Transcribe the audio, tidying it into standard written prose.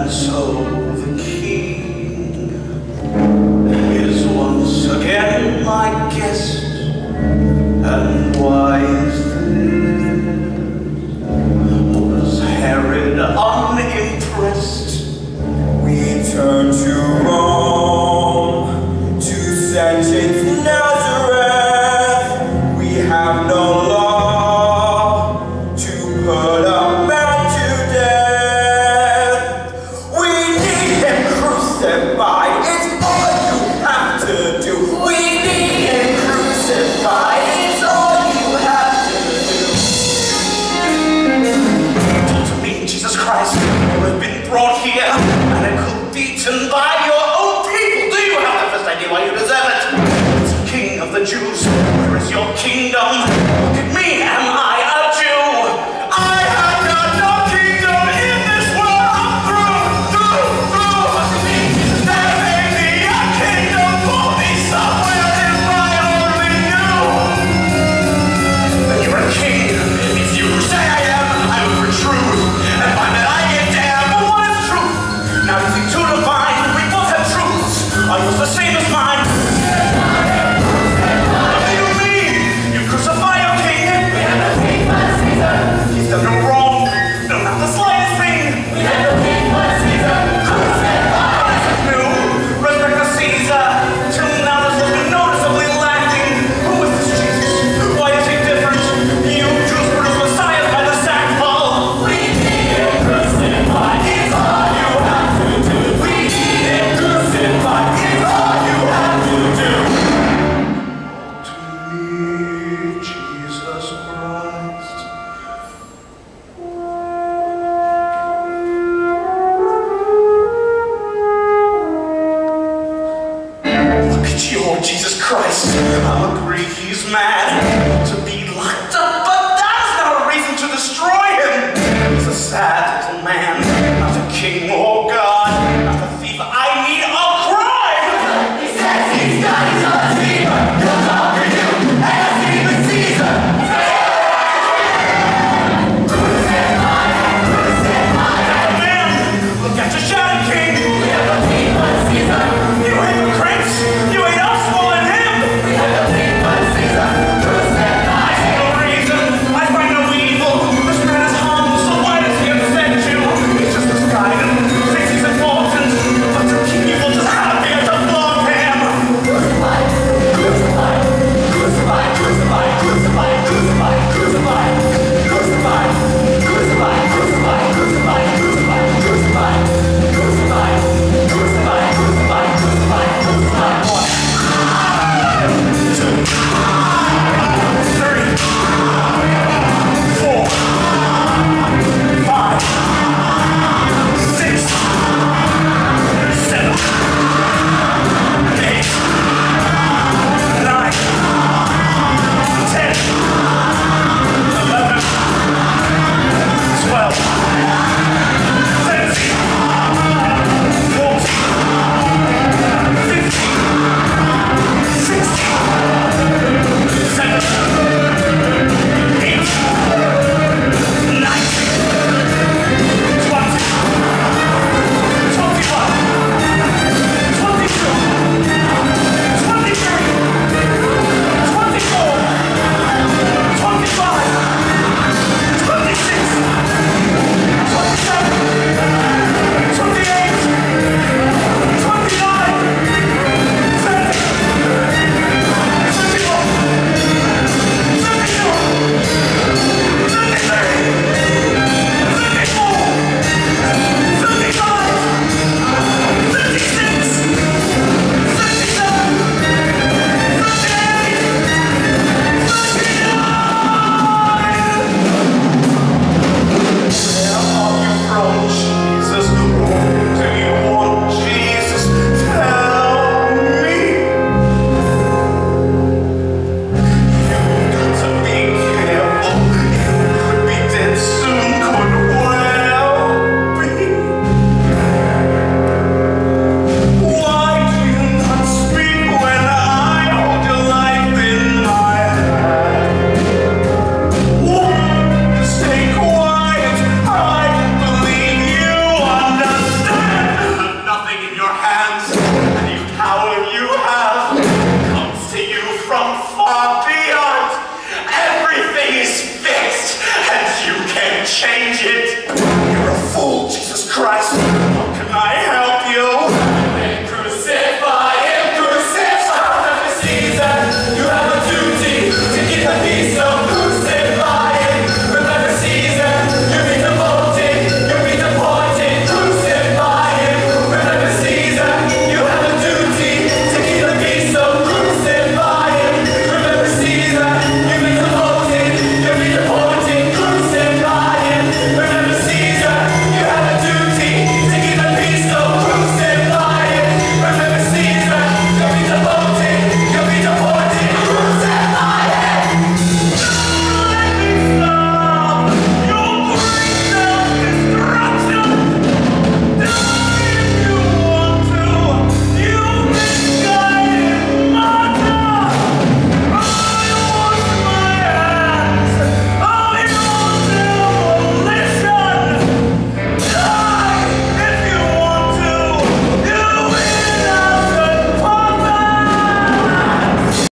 And so the king is once again my guest. And why is this? Was Herod unimpressed? We turn to Rome to sentence Nazareth. We have no law to put a man to death. We need him crucified. It's all you have to do. We need him crucified. It's all you have to do. To me, Jesus Christ, you have been brought here and beaten by your own people. Do you have the first idea why you deserve it? It's the King of the Jews. Where is your kingdom? Look at me. Am I a Jew? I have got no kingdom in this world. I'm through. Look at me. There may be a kingdom for me somewhere if I only knew. Then you're a king. If you say I am, I will protrude and find that I get damned. But what is truth? Now you think to divine, we both have truths. Are yours the same as mine? What do you mean? You crucify your king? We have no king but Caesar. He's done no wrong. No, not the slightest thing. We have no king but Caesar. Crucify! No, respect to Caesar. Till now this has been noticeably lacking. Who is this Jesus? Why is he different? You Jews produce messiahs by the sackful. We need him crucified. It's all you have to do. We need him crucified. It's all you have to do. To me, Jesus Christ. Look at you, oh Jesus Christ.